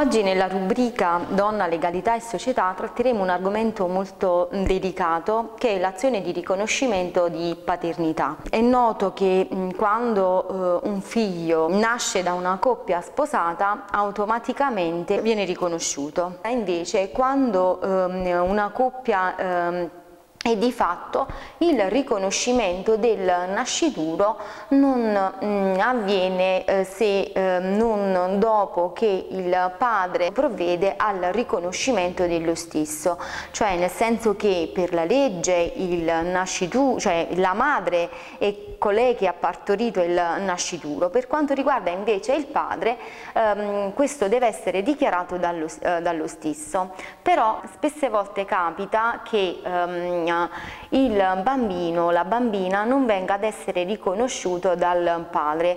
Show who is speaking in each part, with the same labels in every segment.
Speaker 1: Oggi nella rubrica Donna, legalità e società tratteremo un argomento molto delicato, che è l'azione di riconoscimento di paternità. È noto che quando un figlio nasce da una coppia sposata automaticamente viene riconosciuto. Invece quando una coppia e di fatto il riconoscimento del nascituro non avviene se non dopo che il padre provvede al riconoscimento dello stesso, cioè nel senso che per la legge il nascituro, cioè la madre è colei che ha partorito il nascituro. Per quanto riguarda invece il padre, questo deve essere dichiarato dallo stesso, però spesse volte capita che il bambino o la bambina non venga ad essere riconosciuto dal padre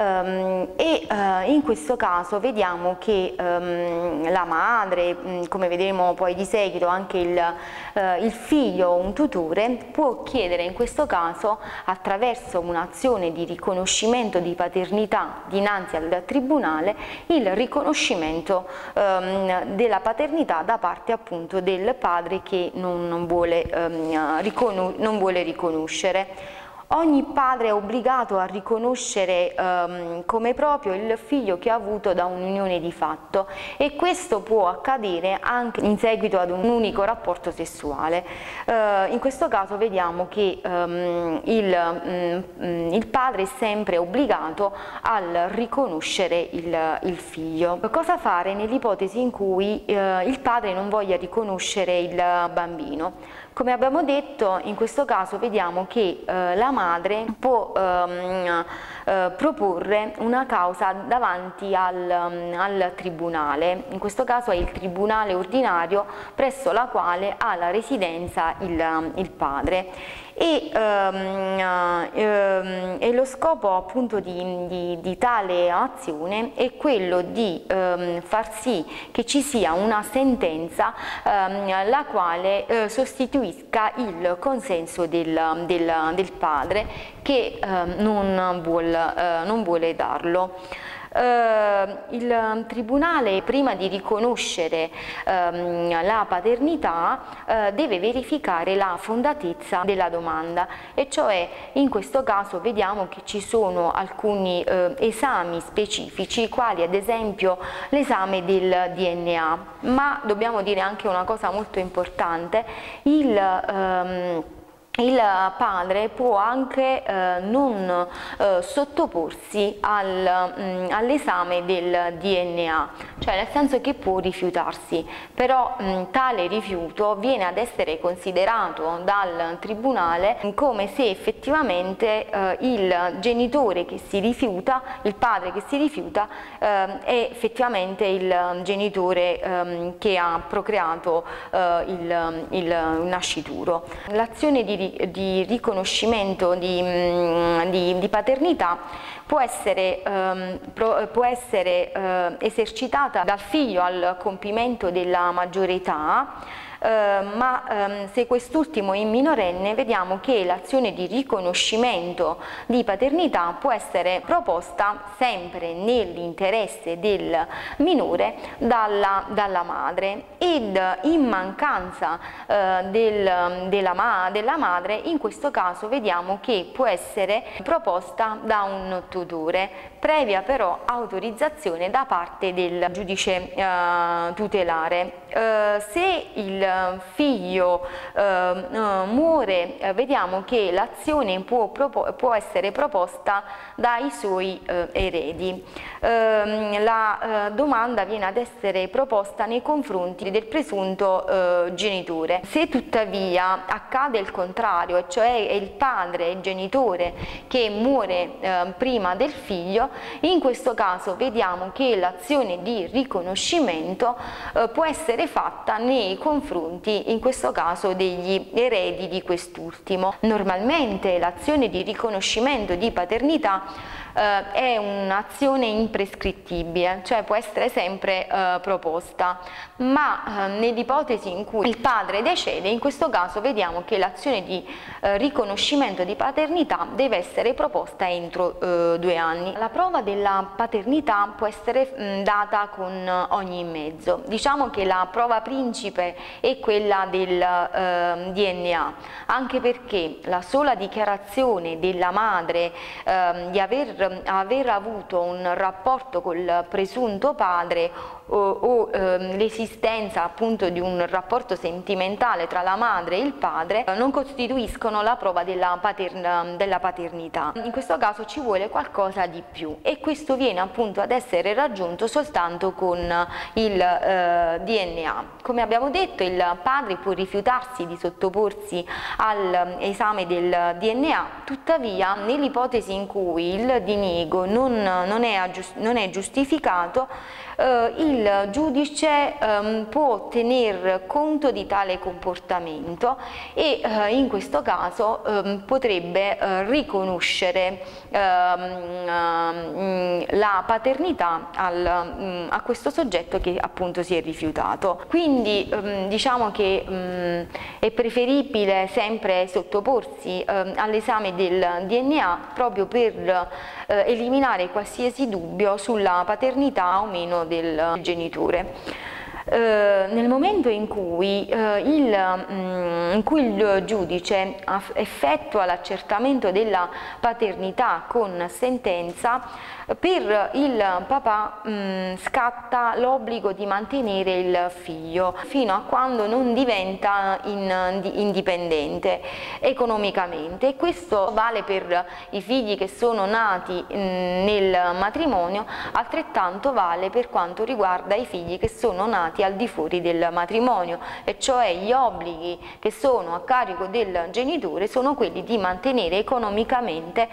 Speaker 1: in questo caso vediamo che la madre, come vedremo poi di seguito anche il figlio o un tutore, può chiedere in questo caso attraverso un'azione di riconoscimento di paternità dinanzi al tribunale il riconoscimento della paternità da parte appunto del padre che non vuole riconoscere. Ogni padre è obbligato a riconoscere come proprio il figlio che ha avuto da un'unione di fatto, e questo può accadere anche in seguito ad un unico rapporto sessuale. In questo caso vediamo che il padre è sempre obbligato a riconoscere il figlio. Cosa fare nell'ipotesi in cui il padre non voglia riconoscere il bambino? Come abbiamo detto, in questo caso vediamo che la madre può proporre una causa davanti al tribunale, in questo caso è il tribunale ordinario presso la quale ha la residenza il padre. E lo scopo appunto di tale azione è quello di far sì che ci sia una sentenza la quale sostituisca il consenso del padre che non vuole darlo. Il tribunale, prima di riconoscere la paternità, deve verificare la fondatezza della domanda, e cioè in questo caso vediamo che ci sono alcuni esami specifici, quali ad esempio l'esame del DNA, ma dobbiamo dire anche una cosa molto importante: il padre può anche non sottoporsi all'esame del DNA, cioè nel senso che può rifiutarsi, però tale rifiuto viene ad essere considerato dal tribunale come se effettivamente il genitore che si rifiuta, il padre che si rifiuta, è effettivamente il genitore che ha procreato il nascituro. L'azione di riconoscimento di paternità può essere esercitata dal figlio al compimento della maggiore età, ma se quest'ultimo è minorenne, vediamo che l'azione di riconoscimento di paternità può essere proposta sempre nell'interesse del minore dalla madre, ed in mancanza della madre, in questo caso vediamo che può essere proposta da un tutore, previa però autorizzazione da parte del giudice tutelare. Se il figlio muore, vediamo che l'azione può essere proposta dai suoi eredi. La domanda viene ad essere proposta nei confronti del presunto genitore. Se tuttavia accade il contrario, e cioè è il padre, il genitore, che muore prima del figlio, in questo caso vediamo che l'azione di riconoscimento può essere fatta nei confronti, in questo caso, degli eredi di quest'ultimo. Normalmente l'azione di riconoscimento di paternità è un'azione imprescrittibile, cioè può essere sempre proposta, ma nell'ipotesi in cui il padre decede, in questo caso vediamo che l'azione di riconoscimento di paternità deve essere proposta entro 2 anni. La prova della paternità può essere data con ogni mezzo. Diciamo che la prova principe è quella del DNA, anche perché la sola dichiarazione della madre di aver avuto un rapporto col presunto padre o l'esistenza appunto di un rapporto sentimentale tra la madre e il padre non costituiscono la prova della paternità. In questo caso ci vuole qualcosa di più, e questo viene appunto ad essere raggiunto soltanto con il DNA. Come abbiamo detto, il padre può rifiutarsi di sottoporsi all'esame del DNA, tuttavia nell'ipotesi in cui il diniego non è giustificato, il giudice può tener conto di tale comportamento e in questo caso potrebbe riconoscere la paternità a questo soggetto che appunto si è rifiutato. Quindi diciamo che è preferibile sempre sottoporsi all'esame del DNA proprio per eliminare qualsiasi dubbio sulla paternità o meno del genitore. Nel momento in cui il giudice effettua l'accertamento della paternità con sentenza, per il papà scatta l'obbligo di mantenere il figlio fino a quando non diventa indipendente economicamente, e questo vale per i figli che sono nati nel matrimonio, altrettanto vale per quanto riguarda i figli che sono nati al di fuori del matrimonio, e cioè gli obblighi che sono a carico del genitore sono quelli di mantenere economicamente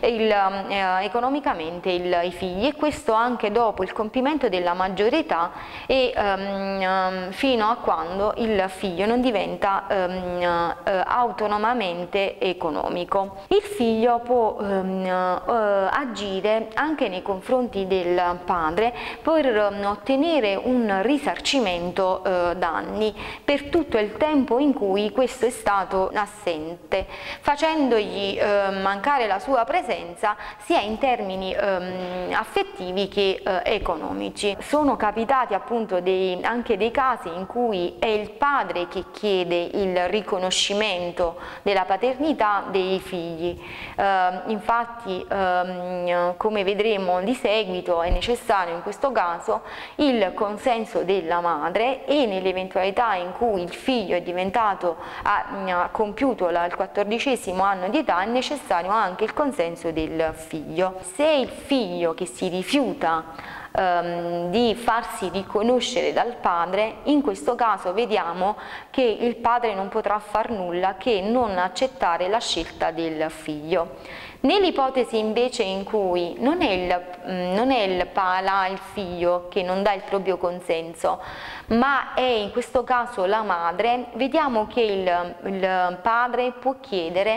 Speaker 1: i figli, e questo anche dopo il compimento della maggiore età e fino a quando il figlio non diventa autonomamente economico. Il figlio può agire anche nei confronti del padre per ottenere un risarcimento danni per tutto il tempo in cui questo è stato assente, facendogli mancare la sua presenza sia in termini affettivi che economici. Sono capitati appunto anche dei casi in cui è il padre che chiede il riconoscimento della paternità dei figli. Infatti, come vedremo di seguito, è necessario in questo caso il consenso della madre, e nell'eventualità in cui il figlio ha compiuto il 14° anno di età è necessario anche il consenso del figlio. Se il figlio che si rifiuta di farsi riconoscere dal padre, in questo caso vediamo che il padre non potrà far nulla che non accettare la scelta del figlio. Nell'ipotesi invece in cui non è il figlio che non dà il proprio consenso, ma è in questo caso la madre, vediamo che il padre può chiedere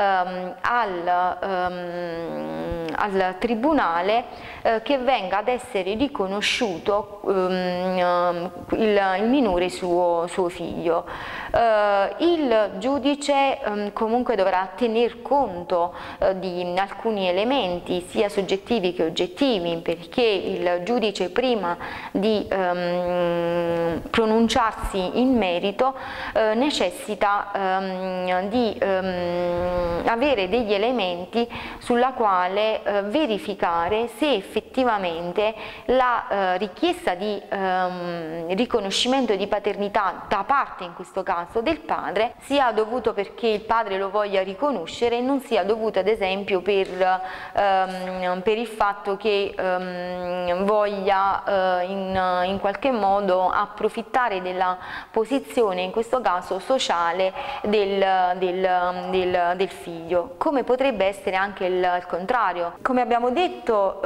Speaker 1: al tribunale che venga ad essere riconosciuto il minore suo figlio. Il giudice comunque dovrà tener conto di alcuni elementi sia soggettivi che oggettivi, perché il giudice prima di pronunciarsi in merito necessita di avere degli elementi sulla quale verificare se effettivamente la richiesta di riconoscimento di paternità da parte, in questo caso del padre, sia dovuto perché il padre lo voglia riconoscere e non sia dovuto ad esempio per il fatto che voglia in qualche modo approfittare della posizione, in questo caso sociale, del figlio, come potrebbe essere anche il contrario. Come abbiamo detto,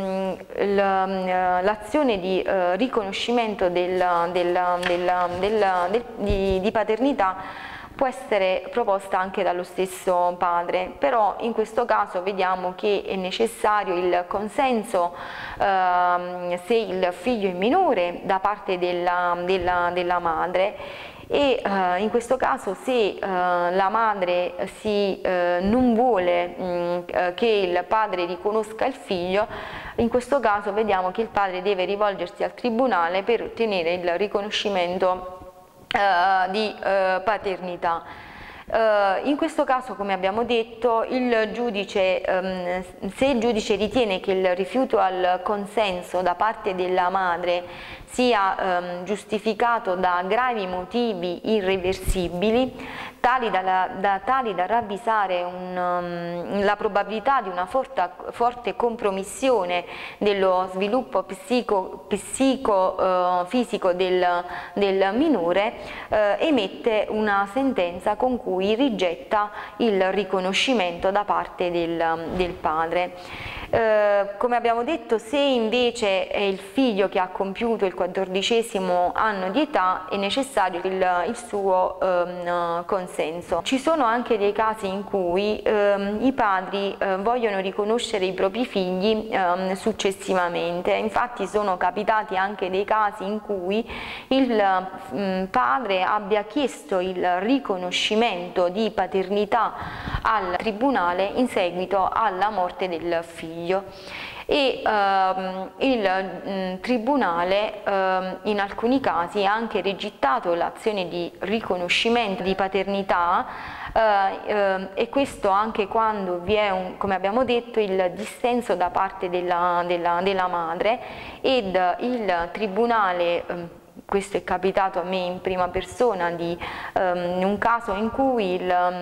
Speaker 1: l'azione di riconoscimento di paternità può essere proposta anche dallo stesso padre, però in questo caso vediamo che è necessario il consenso, se il figlio è minore, da parte della madre, e in questo caso se la madre non vuole che il padre riconosca il figlio, in questo caso vediamo che il padre deve rivolgersi al tribunale per ottenere il riconoscimento di paternità. In questo caso, come abbiamo detto, se il giudice ritiene che il rifiuto al consenso da parte della madre sia giustificato da gravi motivi irreversibili, tali da ravvisare la probabilità di una forte compromissione dello sviluppo psicofisico del minore, emette una sentenza con cui rigetta il riconoscimento da parte del padre. Come abbiamo detto, se invece è il figlio che ha compiuto il 14° anno di età, è necessario il suo consenso. Ci sono anche dei casi in cui i padri vogliono riconoscere i propri figli successivamente. Infatti sono capitati anche dei casi in cui il padre abbia chiesto il riconoscimento di paternità al tribunale in seguito alla morte del figlio, e il tribunale in alcuni casi ha anche rigettato l'azione di riconoscimento di paternità, e questo anche quando vi è, come abbiamo detto, il dissenso da parte della madre, ed il tribunale, questo è capitato a me in prima persona, di un caso in cui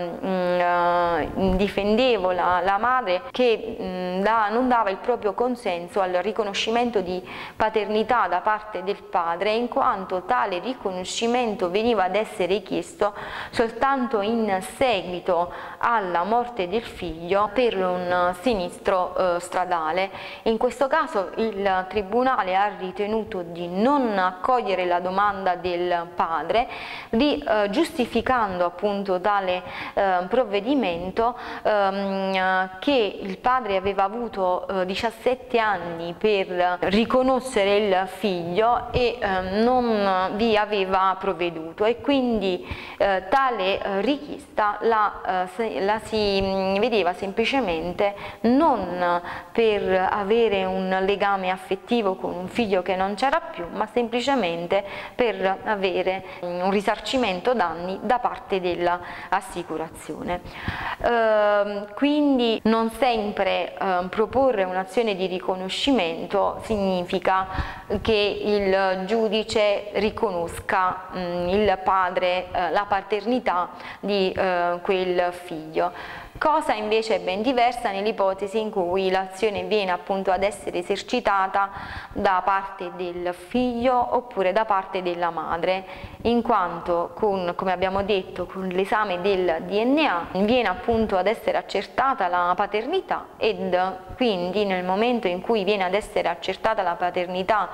Speaker 1: difendevo la madre che non dava il proprio consenso al riconoscimento di paternità da parte del padre, in quanto tale riconoscimento veniva ad essere chiesto soltanto in seguito alla morte del figlio per un sinistro stradale. In questo caso il tribunale ha ritenuto di non accogliere la domanda del padre, giustificando appunto tale provvedimento, che il padre aveva avuto 17 anni per riconoscere il figlio e non vi aveva provveduto, e quindi tale richiesta la si vedeva semplicemente non per avere un legame affettivo con un figlio che non c'era più, ma semplicemente per avere un risarcimento danni da parte dell'assicurazione. Quindi non sempre proporre un'azione di riconoscimento significa che il giudice riconosca il padre, la paternità di quel figlio. Cosa invece è ben diversa nell'ipotesi in cui l'azione viene appunto ad essere esercitata da parte del figlio oppure da parte della madre, in quanto come abbiamo detto, con l'esame del DNA viene appunto ad essere accertata la paternità, ed quindi nel momento in cui viene ad essere accertata la paternità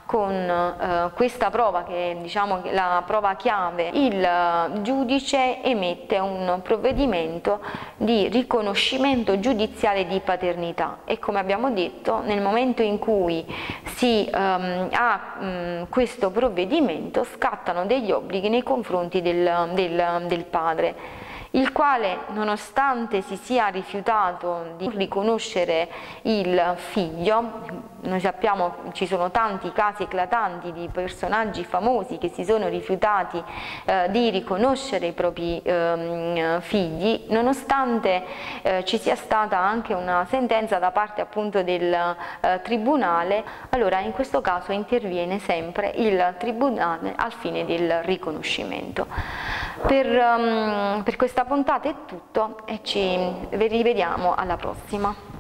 Speaker 1: con questa prova, che è, diciamo, la prova chiave, il giudice emette un provvedimento di riconoscimento giudiziale di paternità, e come abbiamo detto, nel momento in cui si ha questo provvedimento, scattano degli obblighi nei confronti del padre, il quale, nonostante si sia rifiutato di riconoscere il figlio, noi sappiamo ci sono tanti casi eclatanti di personaggi famosi che si sono rifiutati di riconoscere i propri figli, nonostante ci sia stata anche una sentenza da parte appunto del tribunale, allora in questo caso interviene sempre il tribunale al fine del riconoscimento. Per questa puntata è tutto, e ci rivediamo alla prossima.